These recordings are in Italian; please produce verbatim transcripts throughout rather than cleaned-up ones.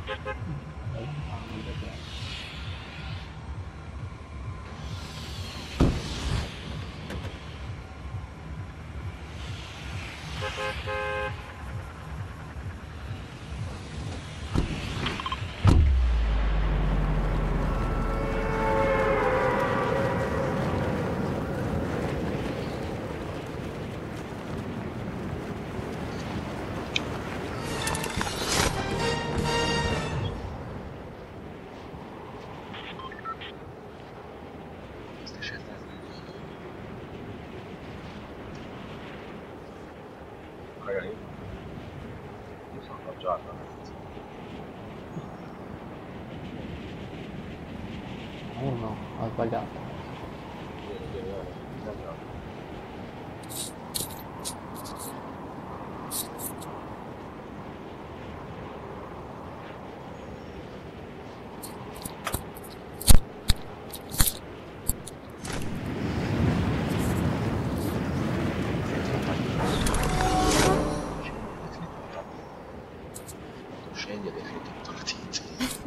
Da lontano vedere. Magari io sono appoggiato. Uno, ho sbagliato. Vieni, vieni, vieni, vieni, andiamo. Scendi ed effetti partiti.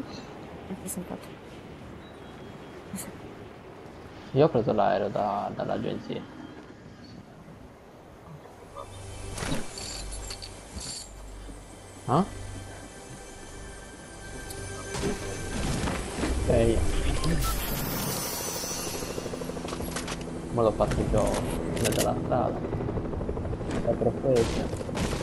Io ho preso l'aereo da, dall'agenzia. Ah? Ok. Ma lo parcheggio in mezzo alla strada. È perfetto.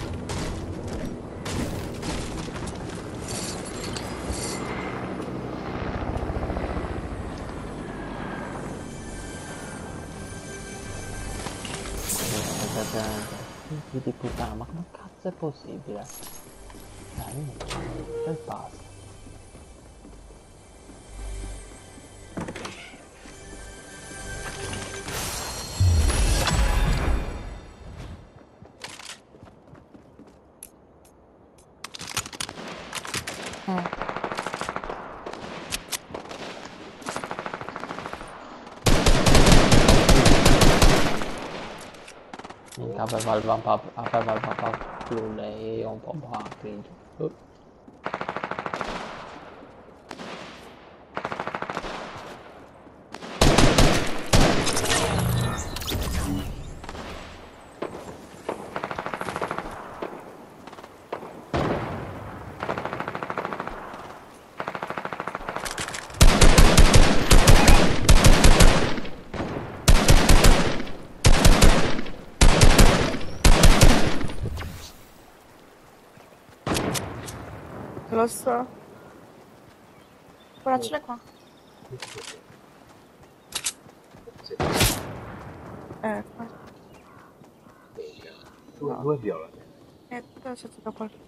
Figli di puttana, ma come cazzo è possibile? Dai, io non c'è c'è il pass. Minchia, aveva il vampa, aveva il vampa più lei, un po' grigio. Uh. Lo so. Ora ce l'hai qua. Eh, qua. Due, due viola. Eh, però c'è tutto qualcosa.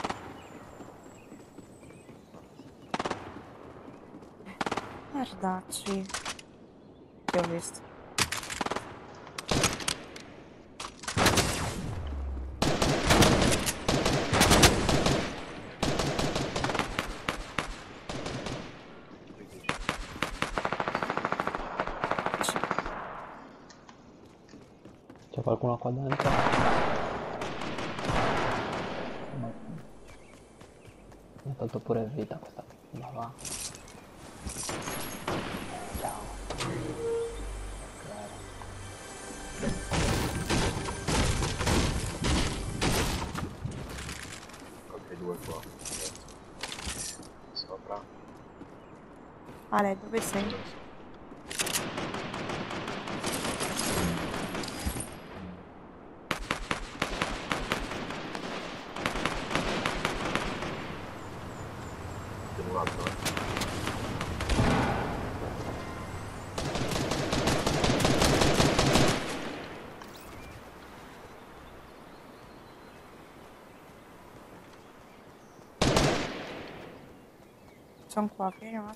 Merdacci. Che ho visto. C'è qualcuno qua dentro? No. Mi ha tolto pure vita questa. Ma va. Ciao. Altri due qua. Sopra. Ale, dove sei? Un altro, eh. Sono qua, fino a...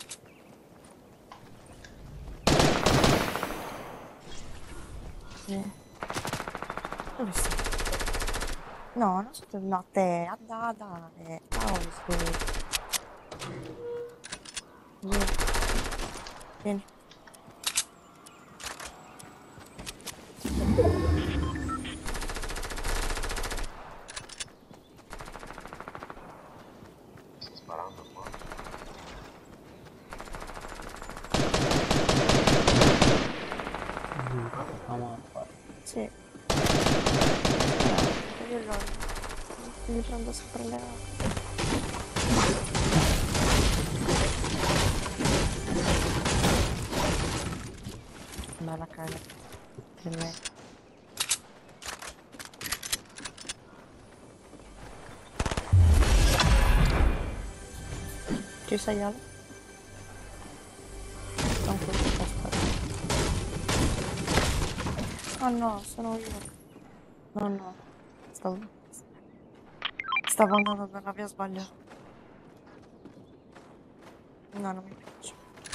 Sì. Dove sei? No, non so dove... No, te, andà, dai. Cavolo, su. Vieni. Vieni. sparando qua. Facciamo fare. Sì. Io lo... Li prendo sempre le... Bella caga. Per me. Ci sei Ale? Non posso stare. Oh no, sono io. No, no. Stavo... Stavo andando dalla via sbagliata. No, non mi piace.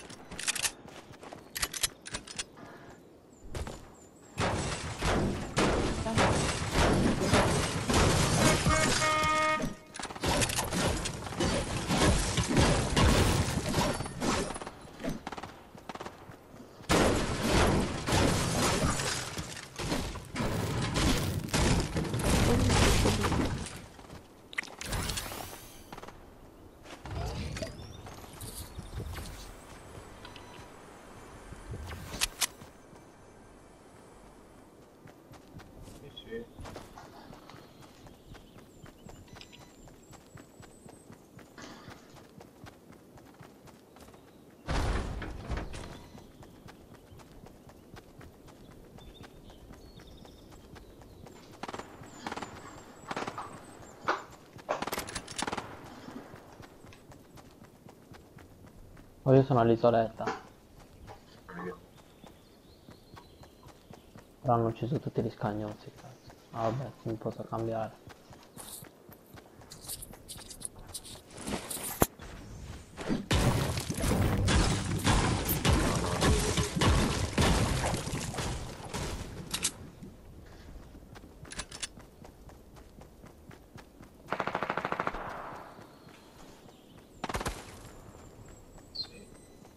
Sì, sì. Oh, io sono all'isoletta, Io. però hanno ucciso tutti gli scagnozzi, cazzo. Ah, vabbè, mi posso cambiare. Sì.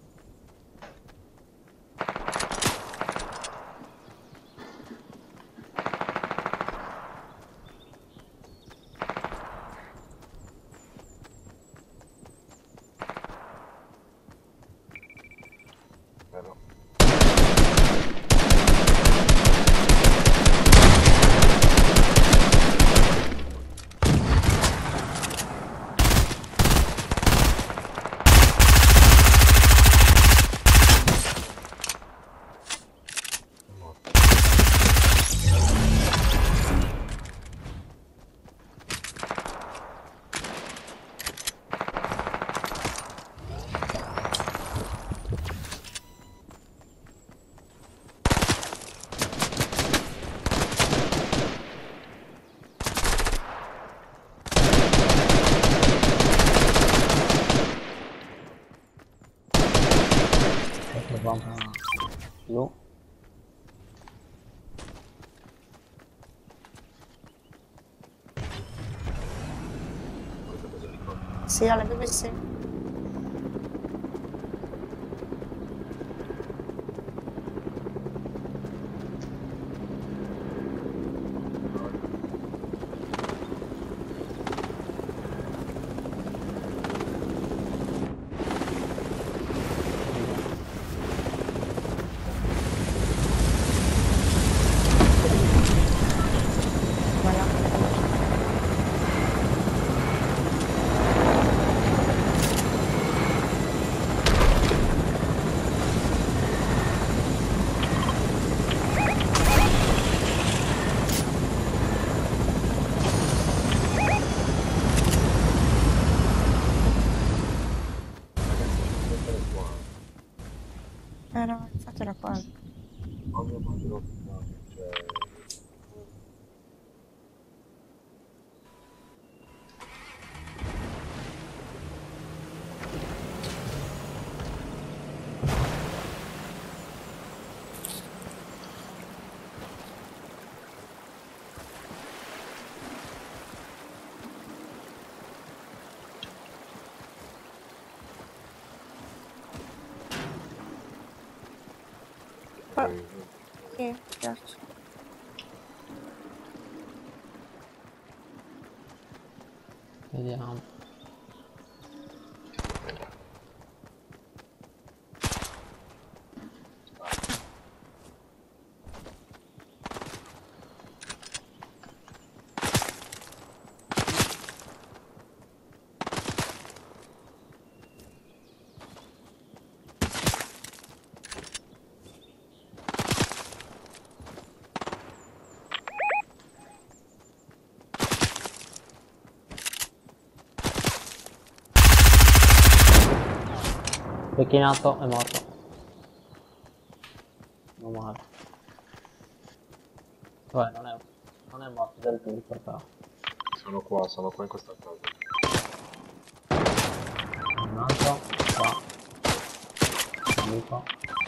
Però. Adesso vamo giù. Volete cosa di qua? Sì, Ale, dove sei? Mettere qua. Eh no, infatti era qua. Quando mangio qua, cioè. Qua. Sì, mi piace. Vediamo. Becchinato, è morto. Non male. Vabbè, non è, non è morto del tutto, però. Sono qua, sono qua in questa casa. Un altro, qua. Amico.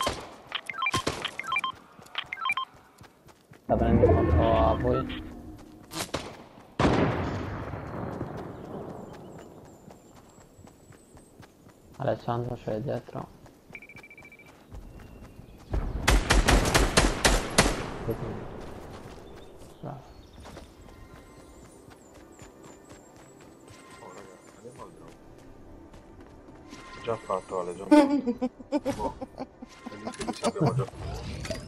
Sta venendo contro a voi. Alessandro c'è dietro. Bravo. Oh ragazzi, andiamo al drop. Già fatto Ale, già fatto. Boh, all'inizio abbiamo già fatto.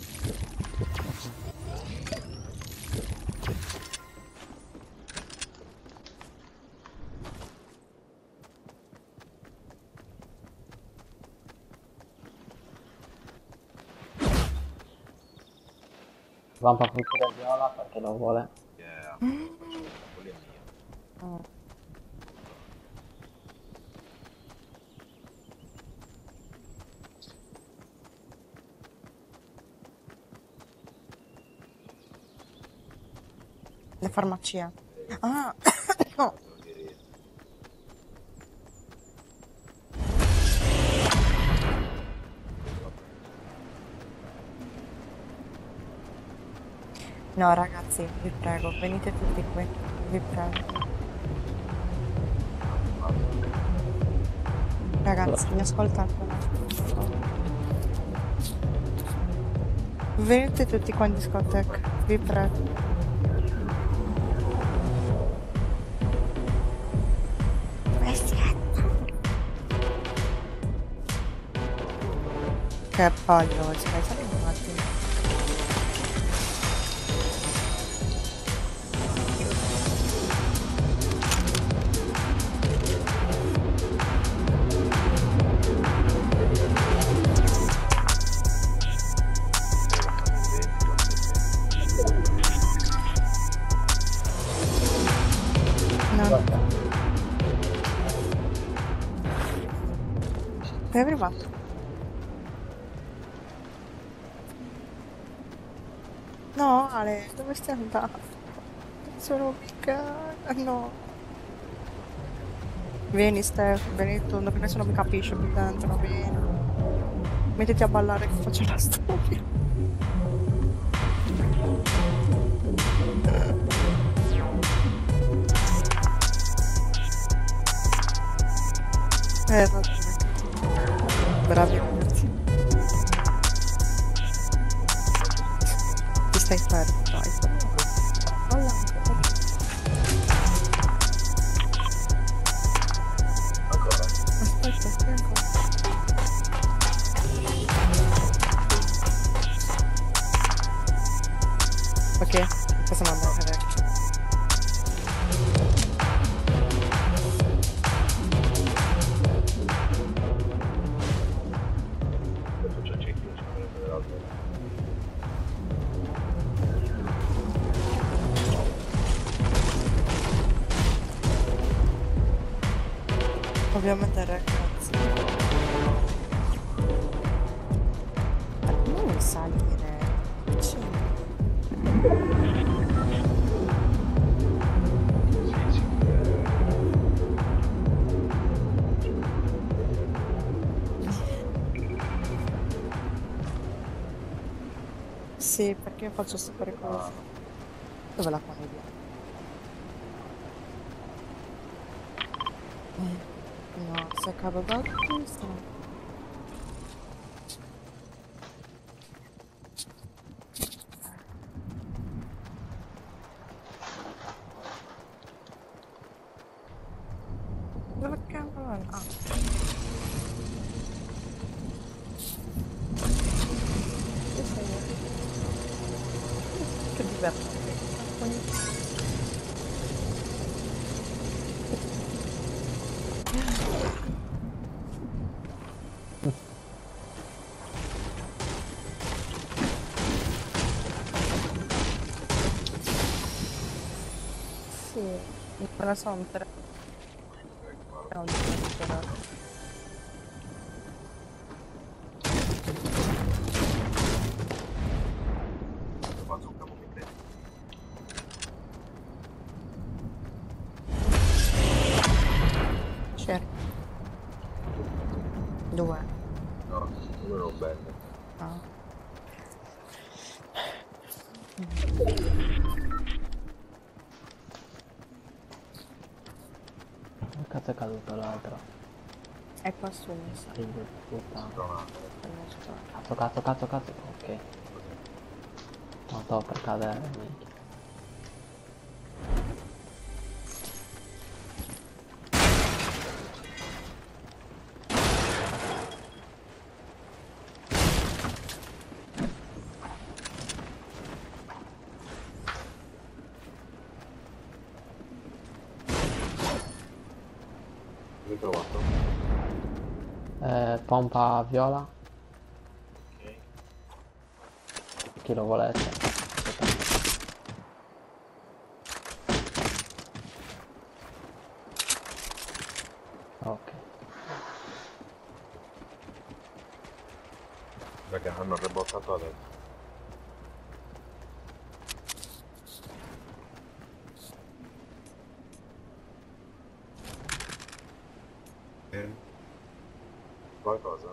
Vampa frutto del viola perché lo vuole. Yeah, faccio quelli è mio. Oh. Le farmacie. Ah, no. No ragazzi, vi prego, venite tutti qui, vi prego. Ragazzi, mi ascoltate un attimo. Venite tutti qua in discoteca, vi prego. Che paglio, stai salendo un attimo. No. È arrivato. No, Ale, dove stai andando? Sono mica... No. Vieni, Steph, vieni tu, perché nessuno mi capisce qui dentro, vieni. Mettiti a ballare che faccio la storia. Eh, va bene. Bravi ragazzi. Ti stai fermo, dai. Olla. Ancora. Aspetta, aspetta ancora. Ok, cosa manda a vedere? Adesso c'è ciclo, c'è quello dell'altro. Ovviamente ragazzi. Non salire. Sì. Sì, sì. Sì, perché io faccio sempre così. Dove la famiglia? Eh, no, si è caduto questo. Dove cavolo è? Ah. Beh. Sì, me la sono per... No, però... Bazooka come prendi. Certo. Due. No, uno non bello. Ah. Che cazzo è caduto l'altro? È qua su, mi sa. Figlio di puttana. Stronate. Cazzo, cazzo, cazzo, cazzo. Ok. Non sto per cadere, minchia. L'hai trovato? Eh, pompa viola. Ok. Chi lo volete? Ok. Raga, hanno rebottato adesso. Eh? Qualcosa?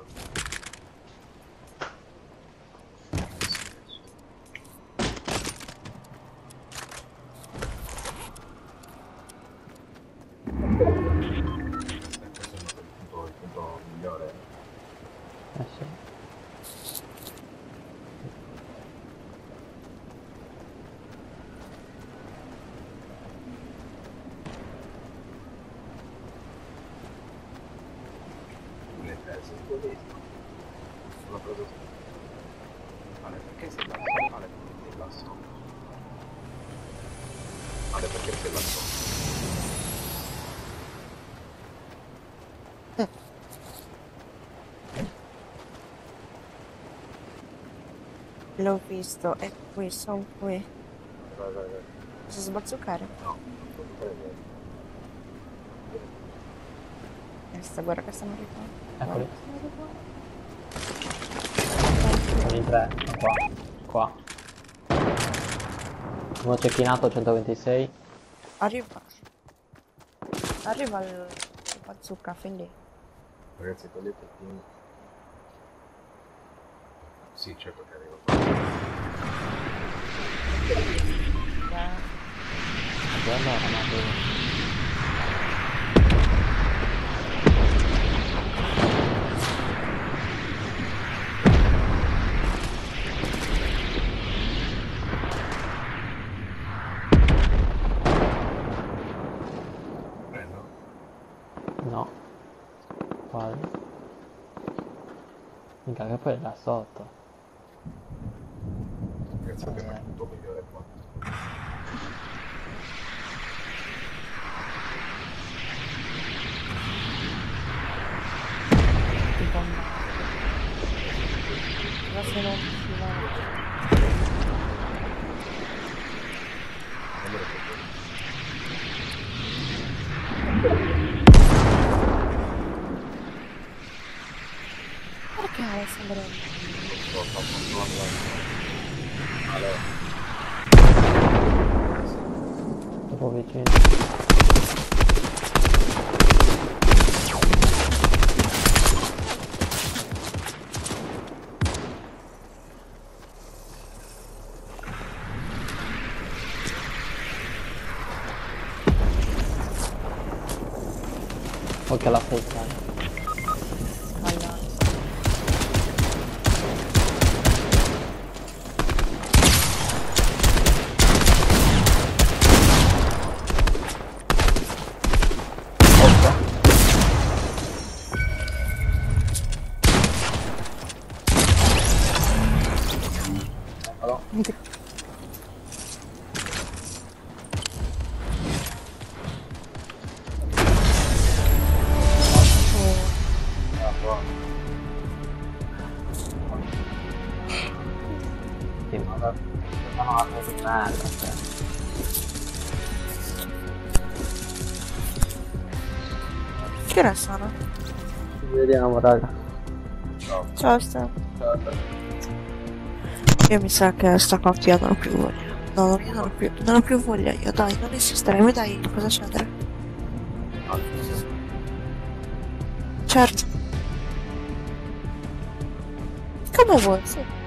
Questo è il punto, il punto migliore. Eh sì. Le tese. Una cosa. Ale, perché sei lasso? Ale, perché sei lasso? Ale, perché sei lasso? L'ho visto, è qui, sono qui. Vai, vai, vai. Posso sbazzucare? No, non posso fare niente. Questa, guarda che stanno arrivando. Eccoli. Guarda, stanno arrivando. Sono in tre. Sono qua. Qua. Uno cecchinato centoventisei. Arriva. Arriva il il bazooka, fin lì. Ragazzi, togliete il team. Sì, certo che arrivo. Yeah. Quello è una Prendo? No. Quasi. Mica che poi è là sotto. Ragazzi, abbiamo il punto migliore qua. Tipo un... Ma se non si va... Non me lo so. Perché Alessandro? Sto facendo Ale. Troppo vicino. Ok, la freccia. Allora. Allora, merda, cioè. Che ora sono? Ci vediamo, raga. Ciao. Ciao Stefano. Ciao. Io mi sa che sta coppia non ho più voglia. No, non, io non ho più, non ho più voglia io, dai, non insistere, mi dai cosa accendere? Certo. Come vuoi, sì.